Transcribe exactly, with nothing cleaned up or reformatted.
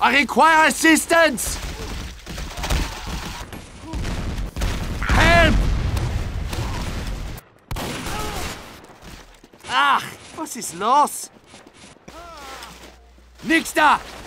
I require assistance! Help! Ach, was ist los? Nix da!